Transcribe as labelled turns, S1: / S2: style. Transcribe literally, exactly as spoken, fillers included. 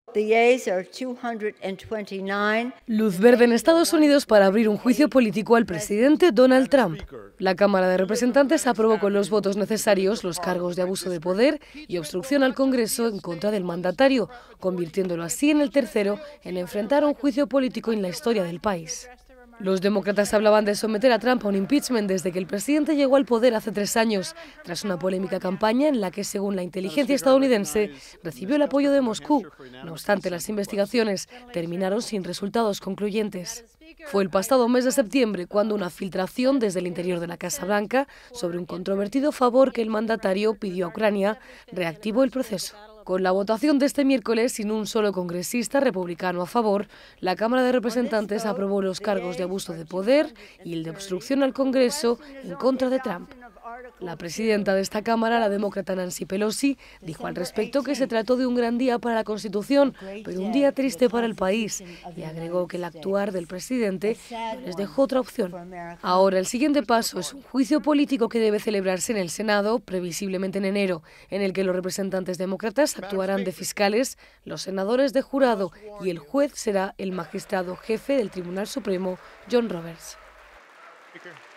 S1: Luz verde en Estados Unidos para abrir un juicio político al presidente Donald Trump. La Cámara de Representantes aprobó con los votos necesarios los cargos de abuso de poder y obstrucción al Congreso en contra del mandatario, convirtiéndolo así en el tercero en enfrentar un juicio político en la historia del país. Los demócratas hablaban de someter a Trump a un impeachment desde que el presidente llegó al poder hace tres años, tras una polémica campaña en la que, según la inteligencia estadounidense, recibió el apoyo de Moscú. No obstante, las investigaciones terminaron sin resultados concluyentes. Fue el pasado mes de septiembre cuando una filtración desde el interior de la Casa Blanca sobre un controvertido favor que el mandatario pidió a Ucrania reactivó el proceso. Con la votación de este miércoles, sin un solo congresista republicano a favor, la Cámara de Representantes aprobó los cargos de abuso de poder y el de obstrucción al Congreso en contra de Trump. La presidenta de esta Cámara, la demócrata Nancy Pelosi, dijo al respecto que se trató de un gran día para la Constitución, pero un día triste para el país, y agregó que el actuar del presidente no les dejó otra opción. Ahora, el siguiente paso es un juicio político que debe celebrarse en el Senado, previsiblemente en enero, en el que los representantes demócratas actuarán de fiscales, los senadores de jurado y el juez será el magistrado jefe del Tribunal Supremo, John Roberts.